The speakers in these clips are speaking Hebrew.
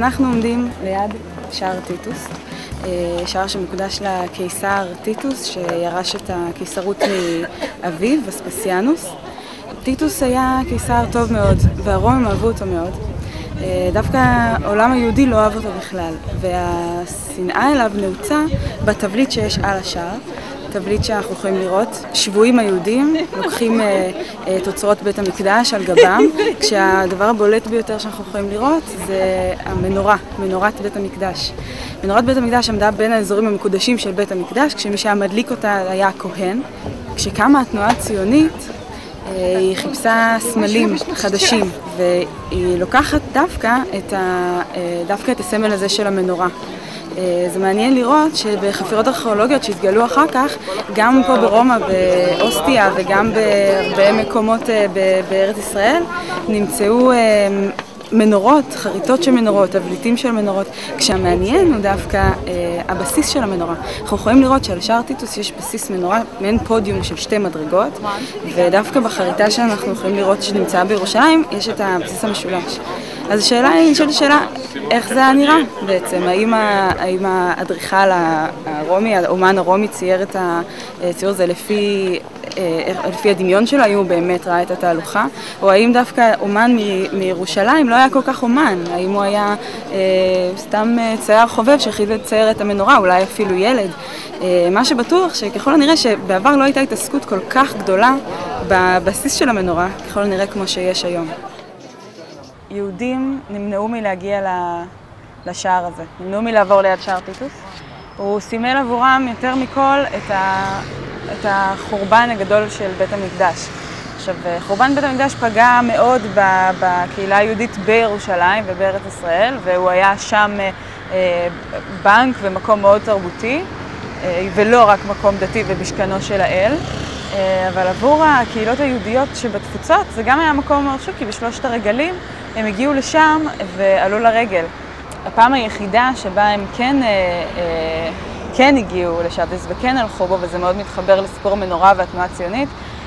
אנחנו עומדים ליד שער טיטוס, שער שמוקדש לקיסר טיטוס שירש את הקיסרות מאביו, וספסיאנוס. טיטוס היה קיסר טוב מאוד והרומים אהבו אותו מאוד. דווקא העולם היהודי לא אהב אותו בכלל, והשנאה אליו נעוצה בתבליט שיש על השער. תבליט שאנחנו יכולים לראות, שבויים היהודים לוקחים תוצרות בית המקדש על גבם, כשהדבר הבולט ביותר שאנחנו יכולים לראות זה המנורה, מנורת בית המקדש. מנורת בית המקדש עמדה בין האזורים המקודשים של בית המקדש, כשמי שהיה מדליק אותה היה הכהן. כשקמה התנועה הציונית, היא חיפשה סמלים חדשים, והיא לוקחת דווקא את הסמל הזה של המנורה. זה מעניין לראות שבחפירות ארכיאולוגיות שהתגלו אחר כך, גם פה ברומא, באוסטיה וגם בהרבה מקומות בארץ ישראל, נמצאו מנורות, חריטות של מנורות, תבליטים של מנורות, כשהמעניין הוא דווקא הבסיס של המנורה. אנחנו יכולים לראות שעל שער טיטוס יש בסיס מנורה, מעין פודיום של 2 מדרגות, ודווקא בחריטה שאנחנו יכולים לראות שנמצאה בירושלים, יש את הבסיס המשולש. אז השאלה היא, נשאלת השאלה, איך זה היה נראה בעצם? האם האדריכל הרומי, האומן הרומי צייר את הציור הזה לפי הדמיון שלו, האם הוא באמת ראה את התהלוכה? או האם דווקא אומן מירושלים לא היה כל כך אומן? האם הוא היה סתם צייר חובב שהחליט לצייר את המנורה, אולי אפילו ילד? מה שבטוח שככל הנראה שבעבר לא הייתה התעסקות כל כך גדולה בבסיס של המנורה, ככל הנראה כמו שיש היום. יהודים נמנעו מלהגיע לשער הזה, נמנעו מלעבור ליד שער טיטוס. הוא סימל עבורם יותר מכל את החורבן הגדול של בית המקדש. עכשיו, חורבן בית המקדש פגע מאוד בקהילה היהודית בירושלים ובארץ ישראל, והוא היה שם בנק ומקום מאוד תרבותי, ולא רק מקום דתי ובשכנו של האל. אבל עבור הקהילות היהודיות שבתפוצות זה גם היה מקום מאוד חשוב, כי בשלושת הרגלים הם הגיעו לשם ועלו לרגל. הפעם היחידה שבה הם כן הגיעו לשבס וכן הלכו בו, וזה מאוד מתחבר לסיפור המנורה והתנועה הציונית,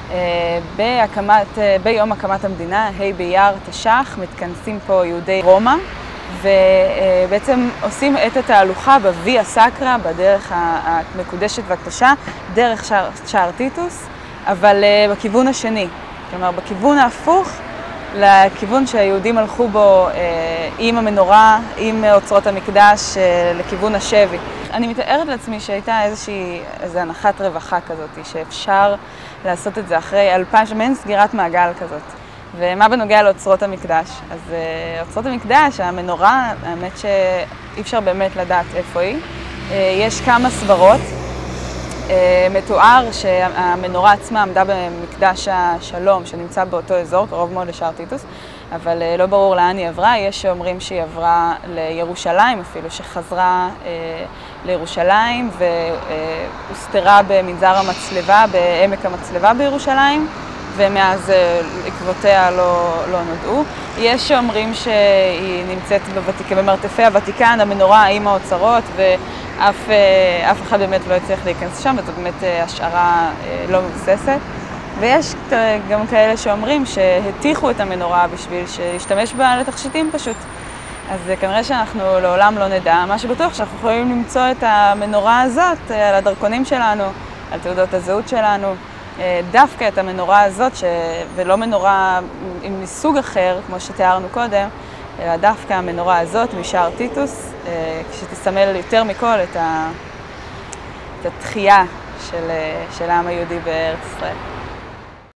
ביום הקמת המדינה, ה' באייר תש"ח, מתכנסים פה יהודי רומא, ובעצם עושים את התהלוכה בוויה סקרה, בדרך המקודשת והקדושה, דרך שער טיטוס, אבל בכיוון השני, כלומר בכיוון ההפוך לכיוון שהיהודים הלכו בו עם המנורה, עם אוצרות המקדש, לכיוון השבי. אני מתארת לעצמי שהייתה איזו הנחת רווחה כזאת, שאפשר לעשות את זה אחרי 2000, מעין סגירת מעגל כזאת. ומה בנוגע לאוצרות המקדש? אז אוצרות המקדש, המנורה, האמת שאי אפשר באמת לדעת איפה היא. יש כמה סברות. מתואר שהמנורה עצמה עמדה במקדש השלום שנמצא באותו אזור, קרוב מאוד לשער טיטוס, אבל לא ברור לאן היא עברה. יש שאומרים שהיא עברה לירושלים אפילו, שחזרה לירושלים והוסתרה במנזר המצלבה, בעמק המצלבה בירושלים, ומאז עקבותיה לא נודעו. יש שאומרים שהיא נמצאת במרתפי הוותיקן, המנורה עם האוצרות, ואף אחד באמת לא הצליח להיכנס שם, וזו באמת השערה לא מבוססת. ויש גם כאלה שאומרים שהתיחו את המנורה בשביל להשתמש בה לתכשיטים פשוט. אז כנראה שאנחנו לעולם לא נדע. מה שבטוח שאנחנו יכולים למצוא את המנורה הזאת על הדרכונים שלנו, על תעודות הזהות שלנו, דווקא את המנורה הזאת, ולא מנורה מסוג אחר, כמו שתיארנו קודם, אלא דווקא המנורה הזאת משער טיטוס, שתסמל יותר מכל את התחייה של העם היהודי בארץ ישראל.